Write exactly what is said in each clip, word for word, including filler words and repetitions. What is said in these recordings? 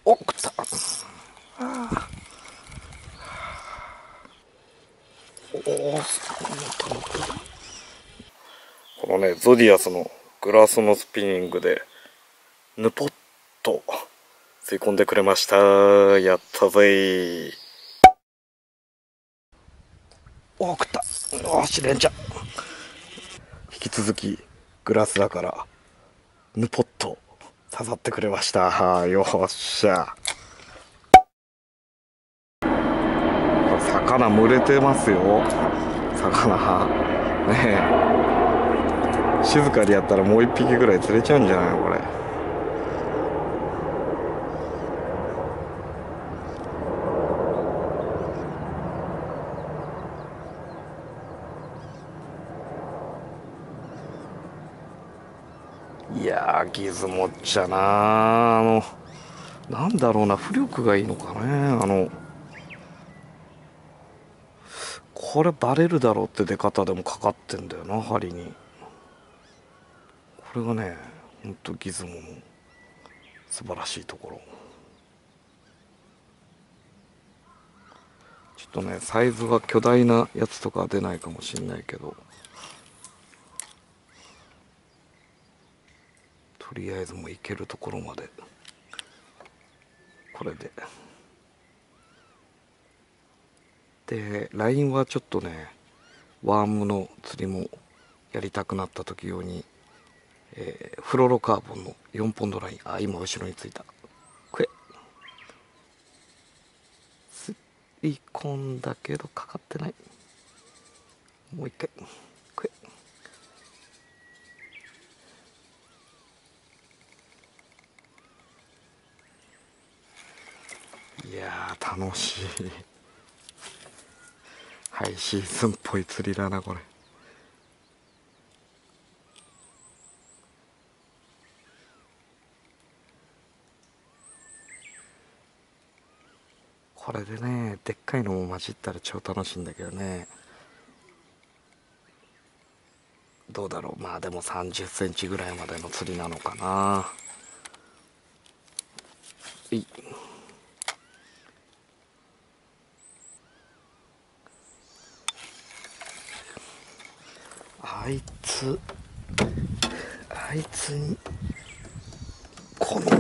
お、食った。あおお、このね、ゾディアスのグラスのスピニングでヌポッと吸い込んでくれました。やったぜー。おお、食った。おし、レンちゃん。引き続きグラスだからヌポッと刺さってくれました。よっしゃ。魚群れてますよ。魚ねえ、静かにやったらもう一匹ぐらい釣れちゃうんじゃないのこれ。いやー、ギズモっちゃなー、あのなんだろうな、浮力がいいのかね。あのこれバレるだろうって出方でもかかってんだよな、針に。これがね、ほんとギズモの素晴らしいところ。ちょっとね、サイズが巨大なやつとかは出ないかもしんないけど、とりあえずもういけるところまでこれで。でラインはちょっとね、ワームの釣りもやりたくなった時用に、えーフロロカーボンのよんポンドライン、あ、今後ろについた。これ吸い込んだけどかかってない。もう一回これ。いやー楽しい。ハイシーズンっぽい釣りだなこれ。これでね、でっかいのも混じったら超楽しいんだけどね。どうだろう、まあでもさんじゅっセンチぐらいまでの釣りなのかな。いあいつあいつにこの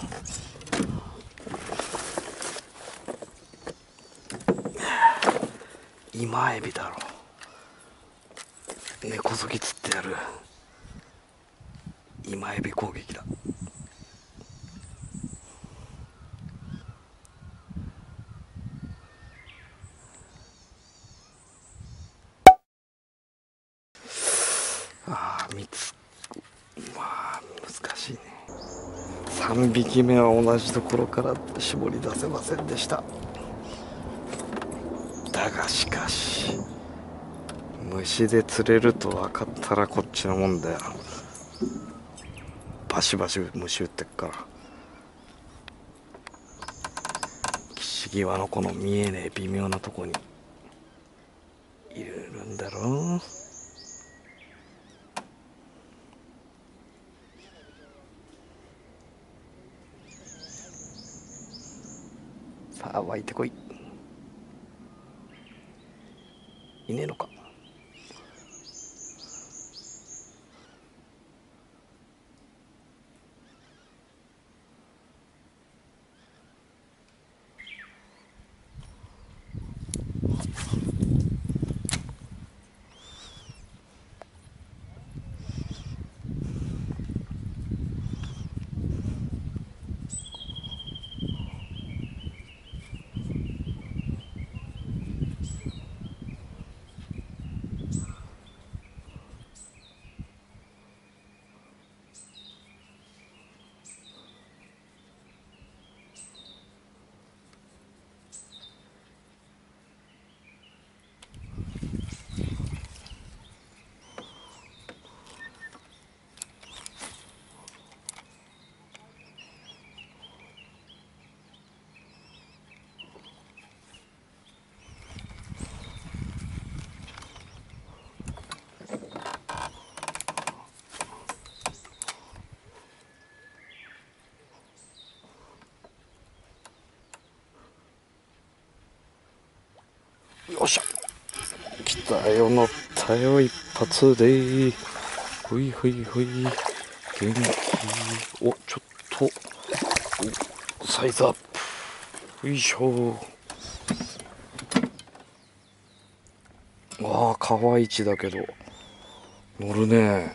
今エビだろ、根こそぎ釣ってやる。今エビ攻撃だ。ああ、三つ、まあ難しいね。さんびきめは同じところから絞り出せませんでした。だがしかし虫で釣れると分かったらこっちのもんだよ。バシバシ虫打ってっから。岸際のこの見えねえ微妙なとこにいるんだろう。さあ湧いてこい。いねえのか。 たよ乗ったよ一発で。ほいほいほい元気。おちょっとおサイズアップ。よいしょ。ああ川一だけど乗るね。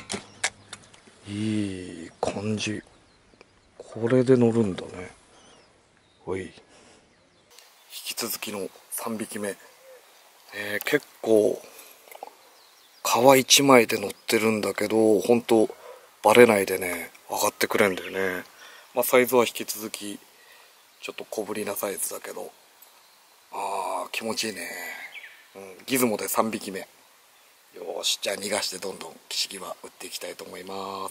いい感じ。これで乗るんだね。おい引き続きのさんびきめ、えー、結構皮一枚で乗ってるんだけど本当バレないでね上がってくれんだよね。まあサイズは引き続きちょっと小ぶりなサイズだけど、あー気持ちいいね、うん、ギズモでさんびきめ。よーしじゃあ逃がしてどんどんキシギは打っていきたいと思います。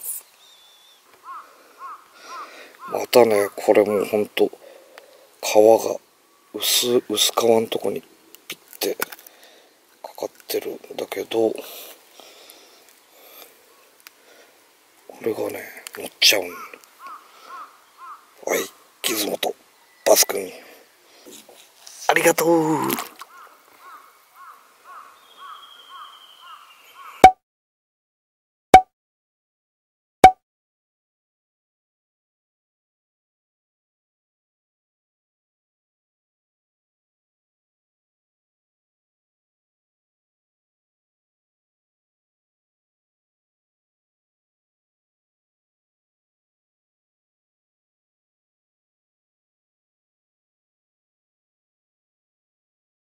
またねこれもほんと皮が薄薄皮のとこにピッてかかってるんだけど、これがね乗っちゃうん。はいギズモとバス君ありがとう。